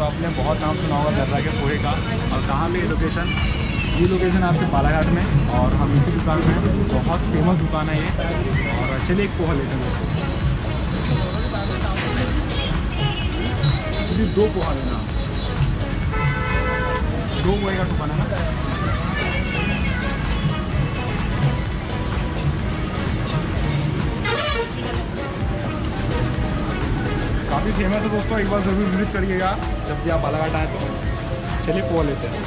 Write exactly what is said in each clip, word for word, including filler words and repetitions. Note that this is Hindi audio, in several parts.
तो आपने बहुत नाम सुना होगा गर्रा के पोहे का। और कहाँ पे लोकेशन, ये लोकेशन है आपके बालाघाट में और हम इसी दुकान में, बहुत फेमस दुकान है ये। और चलिए एक पोहा लेते हैं दोस्तों, दो पोहा लेना, दो पोहे का दुकान है ना। काफ़ी फेमस है दोस्तों, एक बार ज़रूर विजिट करिएगा जब भी आप बालाघाट आए तो। चलिए पोहा लेते हैं।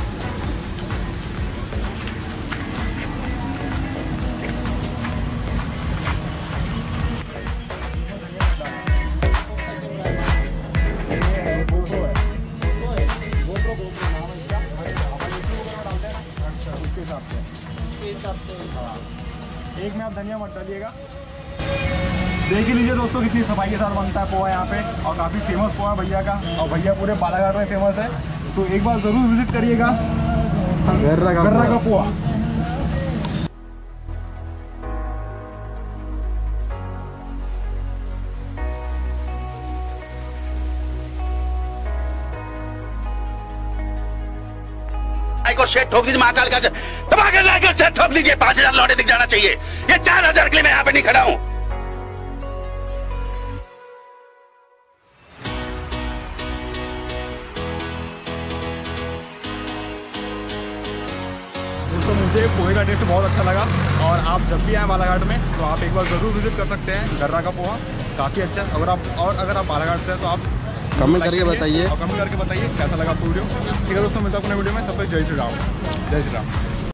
एक में आप धनिया मत डालिएगा। देख ही लीजिए दोस्तों कितनी सफाई के साथ बनता है पोहा यहाँ पे, और काफ़ी फेमस पोहा भैया का, और भैया पूरे बालाघाट में फेमस है। तो एक बार ज़रूर विजिट करिएगा गर्रा का गर्रा का पोहा। को शेट ठोक दीजिए, महाकाल का धमाके लाकर शेट ठोक दीजिए। पांच हजार लौटे दिख जाना चाहिए, ये चार हजार के लिए मैं यहाँ पे नहीं खड़ा हूँ। दोस्तों मुझे पोहे का टेस्ट बहुत अच्छा लगा, और आप जब भी आए बालाघाट में तो आप एक बार ज़रूर विजिट कर सकते हैं। गर्रा का पोहा काफ़ी अच्छा है। अगर आप और अगर आप बालाघाट से हैं तो आप कमेंट करके बताइए, और कमेंट करके बताइए कैसा लगा आपको वीडियो। ठीक है दोस्तों, मिलता हूं अपने वीडियो में। तब तक जय श्री राम, जय श्री राम।